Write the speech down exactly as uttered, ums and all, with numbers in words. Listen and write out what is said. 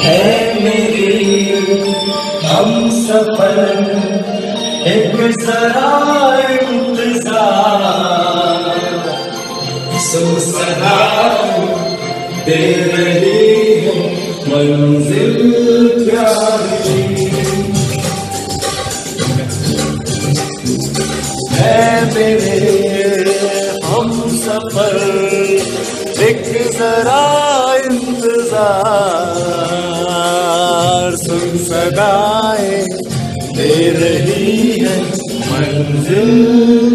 है मेरी हम सफर एक जरा इंतजार, सुन सदा दे रही है मंजिल प्यार की। है मेरे हम सफर एक जरा इंतजार, सुन सदाएं दे रही है मंजिल